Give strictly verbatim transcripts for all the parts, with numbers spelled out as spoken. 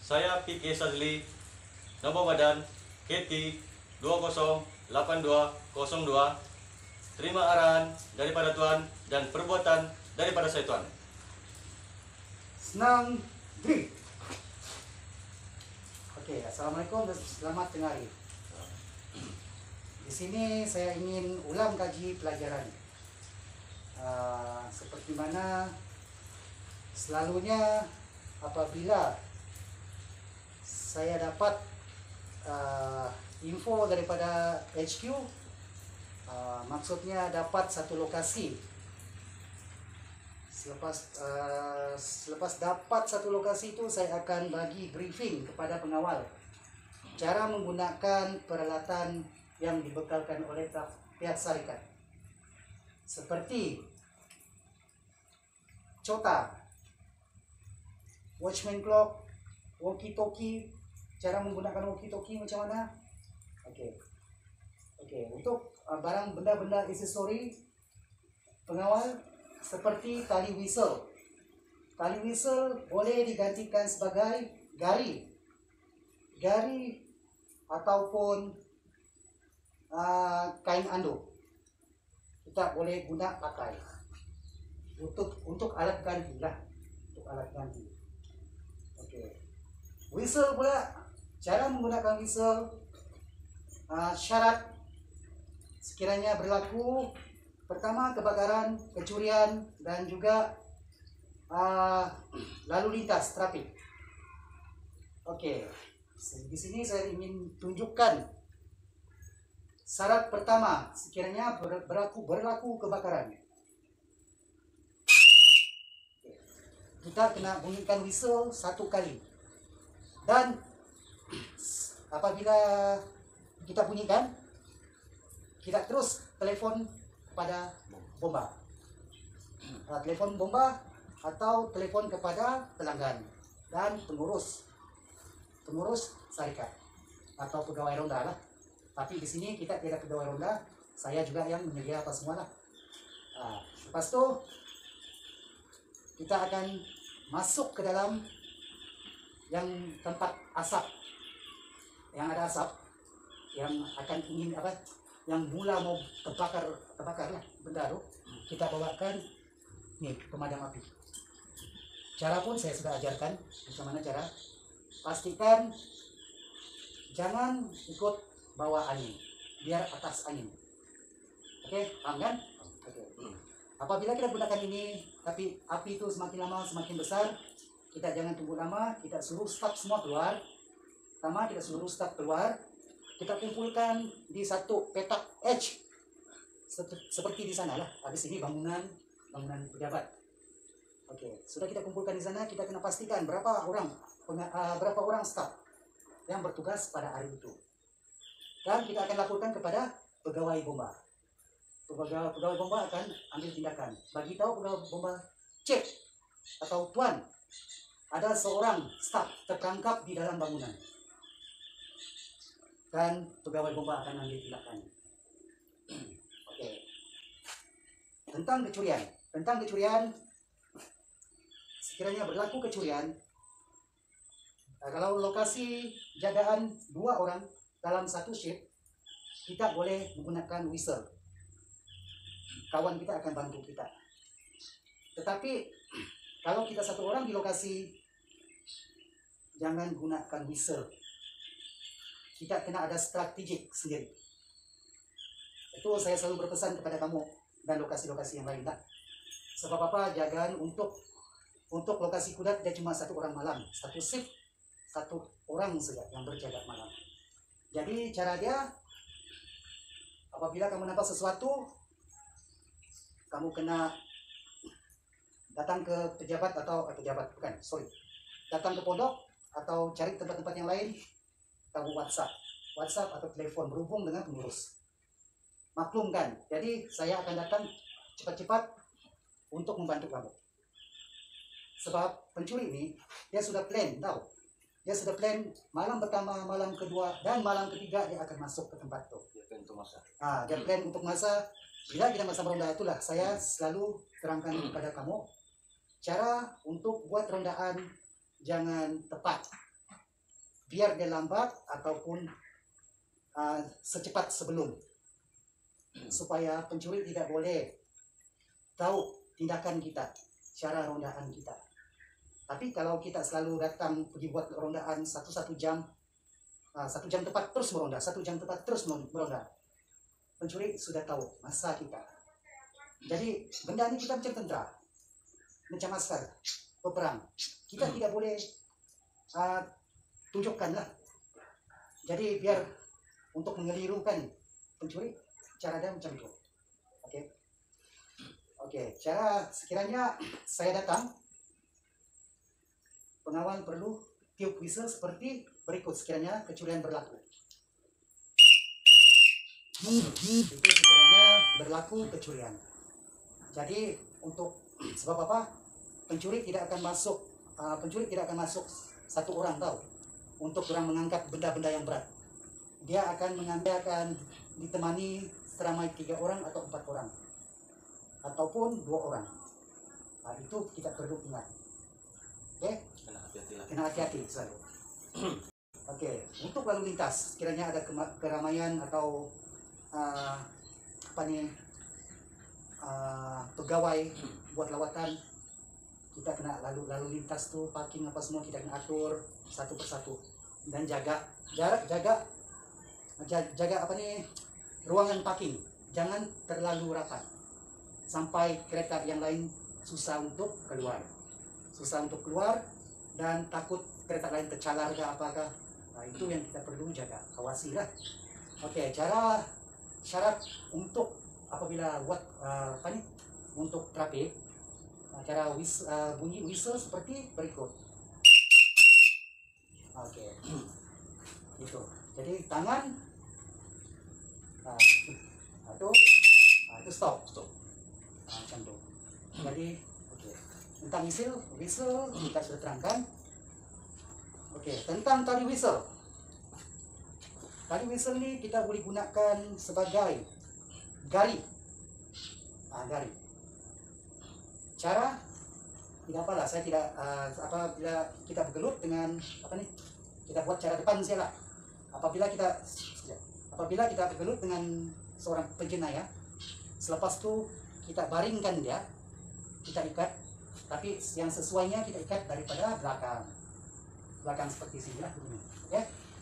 Saya P K Sadli, nomor badan K T dua nol delapan dua nol dua. Terima arahan daripada Tuan dan perbuatan daripada saya, Tuan. Senang Dri. Oke, assalamualaikum dan selamat tengah hari. Di sini saya ingin ulang kaji pelajaran. Uh, seperti mana selalunya apabila saya dapat uh, info daripada H Q, uh, maksudnya dapat satu lokasi. Selepas uh, selepas dapat satu lokasi itu, saya akan bagi briefing kepada pengawal cara menggunakan peralatan yang dibekalkan oleh pihak syarikat, seperti cota, watchman clock, walkie-talkie. Cara menggunakan walkie-talkie macam mana? Oke, oke. Untuk uh, barang benda-benda aksesori pengawal, seperti tali whistle. Tali whistle boleh digantikan sebagai gari, gari ataupun uh, kain anduk. Kita boleh guna pakai untuk untuk alat ganti lah, untuk alat ganti. Oke, whistle pula, cara menggunakan whistle, uh, syarat sekiranya berlaku. Pertama, kebakaran, kecurian, dan juga uh, lalu lintas trafik. Oke, di sini saya ingin tunjukkan syarat pertama sekiranya berlaku berlaku kebakaran. Kita kena bunyikan whistle satu kali, dan apabila kita bunyikan, kita terus telepon pada bomba, uh, telepon bomba atau telepon kepada pelanggan dan pengurus pengurus syarikat atau pegawai ronda lah. Tapi di sini kita tidak pegawai ronda, saya juga yang menyedia apa semua lah. Uh, lepas itu kita akan masuk ke dalam yang tempat asap, yang ada asap, yang akan ingin apa, yang mula mau terbakar, terbakar lah benda itu, kita bawakan nih pemadam api. Cara pun saya sudah ajarkan bagaimana cara. Pastikan jangan ikut bawa angin, biar atas angin. Oke, paham kan? Oke. Apabila kita gunakan ini, tapi api itu semakin lama semakin besar, kita jangan tunggu lama, kita suruh staf semua keluar. Pertama, kita suruh staf keluar. Kita kumpulkan di satu petak H seperti di sana lah. Habis ini bangunan bangunan pejabat. Oke, sudah kita kumpulkan di sana. Kita kena pastikan berapa orang uh, berapa orang staf yang bertugas pada hari itu, dan kita akan laporkan kepada pegawai bomba. Pegawai, pegawai bomba akan ambil tindakan. Bagi tahu pegawai bomba, cek atau tuan, ada seorang staf tertangkap di dalam bangunan, dan pegawai bomba akan ambil tindakan. Oke. Tentang kecurian, tentang kecurian, sekiranya berlaku kecurian, kalau lokasi jagaan dua orang dalam satu shift, kita boleh menggunakan whistle. Kawan kita akan bantu kita. Tetapi kalau kita satu orang di lokasi, jangan gunakan whistle. Kita kena ada strategik sendiri. Itu saya selalu berpesan kepada kamu dan lokasi-lokasi yang lain lah. Sebab apa, jagaan untuk untuk lokasi kudat dia cuma satu orang malam, satu shift, satu orang saja yang berjaga malam. Jadi cara dia, apabila kamu nampak sesuatu, kamu kena datang ke pejabat atau eh, pejabat bukan, sorry, datang ke pondok atau cari tempat-tempat yang lain. Kamu WhatsApp, WhatsApp atau telepon berhubung dengan pengurus. Maklum kan? Jadi saya akan datang cepat-cepat untuk membantu kamu. Sebab pencuri ini dia sudah plan, tahu? Dia sudah plan malam pertama, malam kedua, dan malam ketiga dia akan masuk ke tempat itu. Dia plan untuk masa. Ah, dia plan untuk masa. Bila kita masa meronda itulah saya selalu terangkan kepada kamu cara untuk buat rondaan jangan tepat. biar dia lambat ataupun uh, secepat sebelum, supaya pencuri tidak boleh tahu tindakan kita, cara rondaan kita. Tapi kalau kita selalu datang pergi buat rondaan satu-satu jam, uh, satu jam tepat terus meronda, satu jam tepat terus meronda, pencuri sudah tahu masa kita. Jadi benda ini kita macam tentera, macam askar peperang. Kita tidak boleh uh, tunjukkan lah. Jadi biar untuk mengelirukan pencuri, cara dia macam itu. Oke, oke. Cara sekiranya saya datang, pengawal perlu tiup whistle seperti berikut sekiranya kecurian berlaku. Itu sekiranya berlaku kecurian. Jadi untuk sebab apa? Pencuri tidak akan masuk, uh, pencuri tidak akan masuk satu orang tahu untuk orang mengangkat benda-benda yang berat. Dia akan mengambil, akan ditemani seramai tiga orang atau empat orang, ataupun dua orang. Nah, itu kita perlu ingat. Oke? Kena hati-hati lah. Kena hati-hati selalu. Oke, untuk lalu lintas, sekiranya ada keramaian atau uh, apa nih? Uh, pegawai buat lawatan, kita kena lalu lalu lintas tuh, parking apa semua kita kena atur satu persatu, dan jaga jarak, jaga jaga apa nih, ruangan parking jangan terlalu rapat sampai kereta yang lain susah untuk keluar susah untuk keluar dan takut kereta lain tercalar ke apakah. Nah, itu yang kita perlu jaga, awasi lah. Oke, cara syarat untuk apabila buat uh, apa nih, untuk trafik, cara whis, uh, bunyi whistle seperti berikut. Oke, itu. Jadi tangan, nah, itu, nah, itu stop, stop. Nah, macam itu. Jadi, oke. Tentang whistle, whistle kita sudah terangkan. Oke, tentang tali whistle. Tali whistle ini kita boleh gunakan sebagai gari, ah, gari. Cara tidak apalah, saya tidak uh, apa bila kita bergelut dengan apa nih, kita buat cara depan saja lah. Apabila kita apabila kita bergelut dengan seorang penjenayah, selepas itu kita baringkan dia, kita ikat, tapi yang sesuainya kita ikat daripada belakang, belakang seperti sini lah, begini, oke?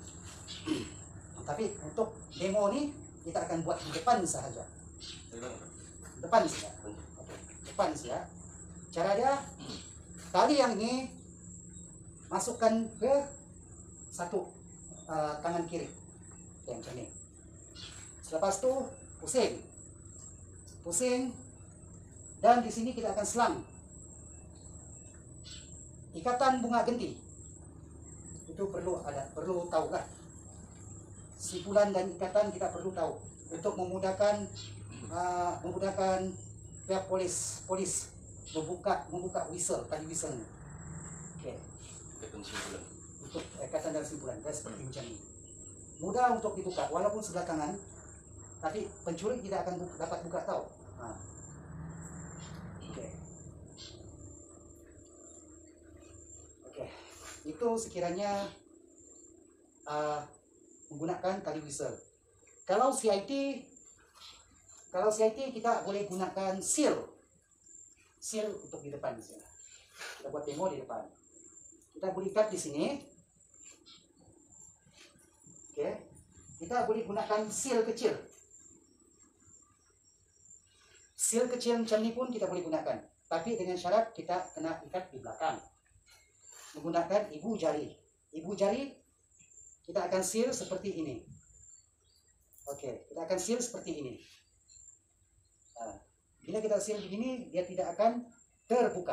Tapi untuk demo nih kita akan buat di depan saja. Depan saja. Oke, depan saja. Cara dia, tali yang ini masukkan ke satu uh, tangan kiri. Oke, macam ini. Selepas itu pusing. Pusing. Dan di sini kita akan selang. Ikatan bunga genti. Itu perlu ada, perlu tahu lah. Sipulan dan ikatan kita perlu tahu untuk memudahkan uh, memudahkan pihak polis polis membuka membuka whistle, tali whistle. Oke. Ikatan simpulan. Untuk ikatan dan simpulan, dan seperti macam ini. Mudah untuk dibuka, walaupun sebelah kanan, tapi pencuri tidak akan buka, dapat buka tahu. Nah. Oke. Oke. Itu sekiranya uh, menggunakan tali whistle. Kalau C I T, kalau C I T kita boleh gunakan seal, seal untuk di depan di sini. Kita buat demo di depan. Kita boleh ikat di sini. Oke, kita boleh gunakan seal kecil. Seal kecil macam ni pun kita boleh gunakan, tapi dengan syarat kita kena ikat di belakang. Menggunakan ibu jari, ibu jari. Kita akan seal seperti ini. Oke, kita akan seal seperti ini. Nah, bila kita seal begini, dia tidak akan terbuka.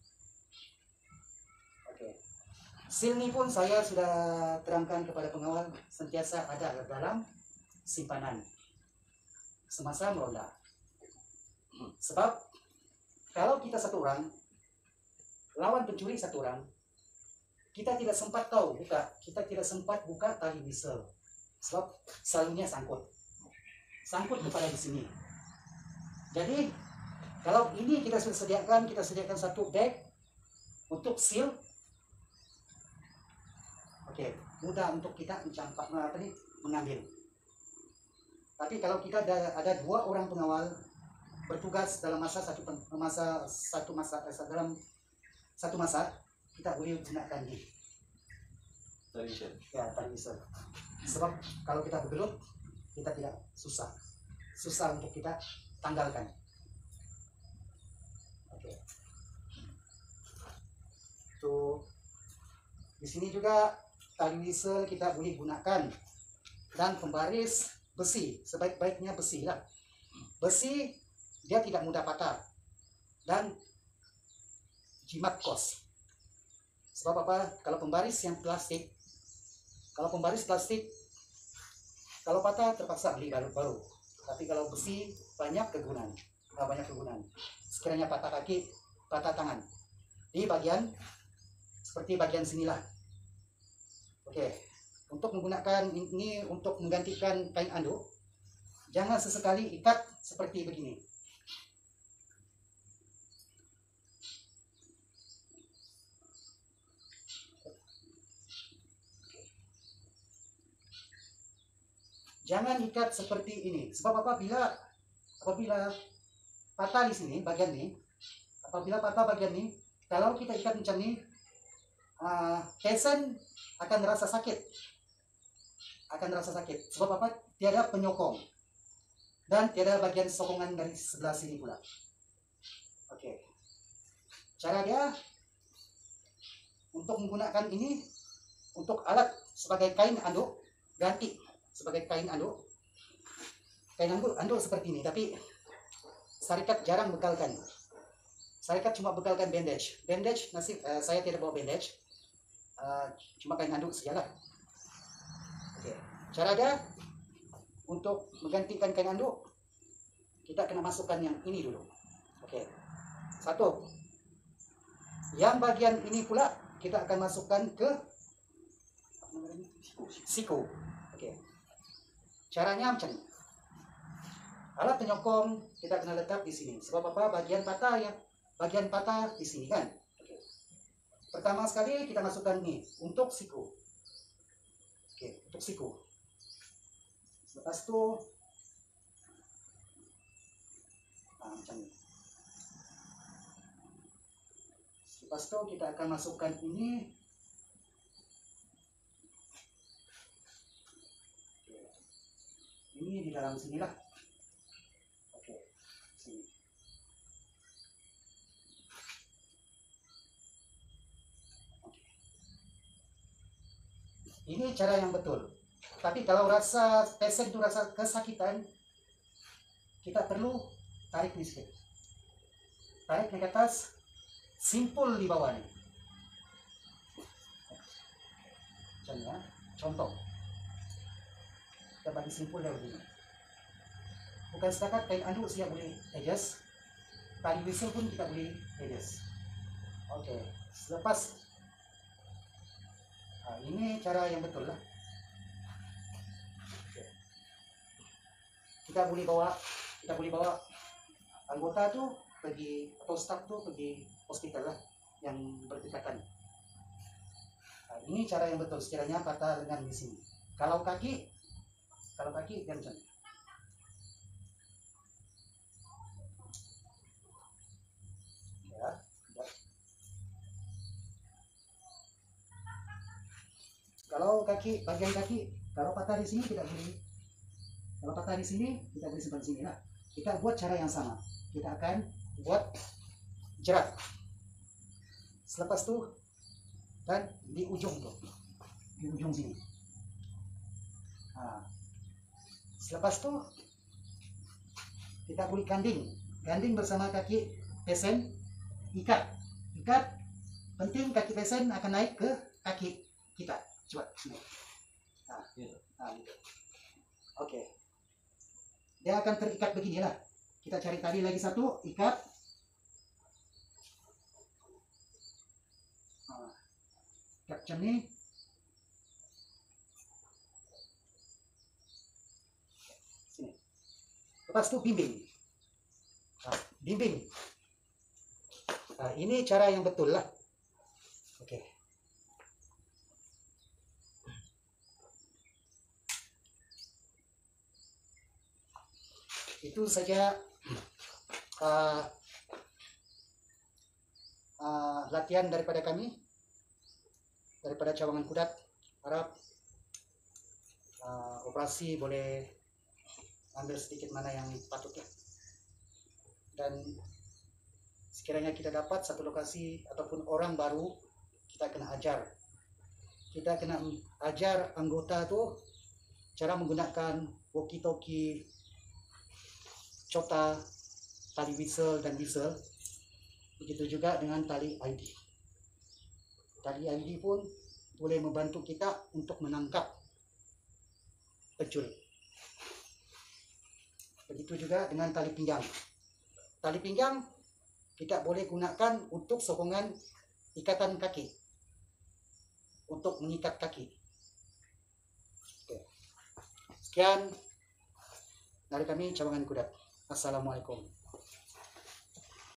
Oke. Seal ini pun saya sudah terangkan kepada pengawal, sentiasa ada dalam simpanan semasa meronda. Sebab kalau kita satu orang, lawan pencuri satu orang, kita tidak sempat tahu buka, kita tidak sempat buka tali whistle, sebab selalunya sangkut, sangkut kepada di sini. Jadi kalau ini kita sudah sediakan, kita sediakan satu bag untuk seal. Oke, mudah untuk kita mencampak apa nih, mengambil. Tapi kalau kita ada, ada dua orang pengawal bertugas dalam masa satu pen- masa satu masa eh, dalam satu masa, kita boleh gunakan di Tradition. ya tali whistle. Sebab kalau kita bergelut, kita tidak susah susah untuk kita tanggalkan. Oke. Tuh, di sini juga tali whistle kita boleh gunakan, dan pembaris besi, sebaik-baiknya besi lah. Besi dia tidak mudah patah dan jimat kos. Sebab apa? Kalau pembaris yang plastik, kalau pembaris plastik kalau patah terpaksa beli baru baru. Tapi kalau besi banyak kegunaan, nggak banyak kegunaan. Sekiranya patah kaki, patah tangan, di bagian seperti bagian sinilah. Oke, untuk menggunakan ini untuk menggantikan kain anduk, jangan sesekali ikat seperti begini. Jangan ikat seperti ini. Sebab apabila apabila patah di sini bagian ini, apabila patah bagian ini, kalau kita ikat macam ini, uh, pasien akan merasa sakit, akan merasa sakit. Sebab apa? Tiada penyokong dan tiada bagian sokongan dari sebelah sini pula. Oke, cara dia untuk menggunakan ini untuk alat sebagai kain anduk, ganti sebagai kain anduk, kain anduk anduk seperti ini. Tapi syarikat jarang bekalkan. Syarikat cuma bekalkan bandage. Bandage nasib uh, saya tidak bawa bandage. Uh, cuma kain anduk sajalah. Oke. Cara dia untuk menggantikan kain anduk, kita kena masukkan yang ini dulu. Oke. Satu. Yang bagian ini pula kita akan masukkan ke siku. Oke. Caranya macam ini. Alat penyokong kita kena letak di sini. Sebab apa? Bagian patah yang bagian patah di sini kan. Oke. Pertama sekali kita masukkan ini untuk siku. Oke, untuk siku. Lepas itu nah, macam ini. Lepas itu kita akan masukkan ini. Ini di dalam sinilah. Oke, sini. Oke. Ini cara yang betul. Tapi kalau rasa pasien itu rasa kesakitan, kita perlu tarik ini sedikit. Tarik ke atas, simpul di bawah nih. Macam ya, contoh. Kita bagi simpul dah begini. Bukan setakat kain anduk siap boleh adjust, tali whistle pun kita boleh adjust. Oke, selepas nah, ini cara yang betul lah. Oke. Kita boleh bawa, kita boleh bawa anggota tuh pergi atau staff tuh pergi hospital lah yang berdekatan. Nah, ini cara yang betul sekiranya patah lengan di sini. Kalau kaki Kalau kaki dia macam ya, ya. Kalau kaki, bagian kaki, kalau patah di sini tidak boleh. Kalau patah di sini tidak boleh simpan di sini. Nah, kita buat cara yang sama. Kita akan buat jerat. Selepas itu dan di ujung tuh, di ujung sini. Nah, selepas itu kita boleh ganding, ganding bersama kaki pasien, ikat, ikat. Penting kaki pasien akan naik ke kaki kita. Coba sini. Nah, nah gitu. Oke. Dia akan terikat beginilah. Kita cari tali lagi satu, ikat. Nah, ikat macam ni. Lepas itu bimbing. Nah, bimbing. Nah, ini cara yang betul lah. Oke. Itu saja uh, uh, latihan daripada kami, daripada cawangan Kudat. Harap uh, operasi boleh ambil sedikit mana yang patutnya. Dan sekiranya kita dapat satu lokasi ataupun orang baru, kita kena ajar. Kita kena ajar anggota tuh cara menggunakan walkie-talkie, cota, tali whistle dan whistle. Begitu juga dengan tali I D. Tali I D pun boleh membantu kita untuk menangkap penculik. Begitu juga dengan tali pinggang. Tali pinggang kita boleh gunakan untuk sokongan ikatan kaki, untuk mengikat kaki. Oke. Sekian dari kami Cawangan Kudat. Assalamualaikum.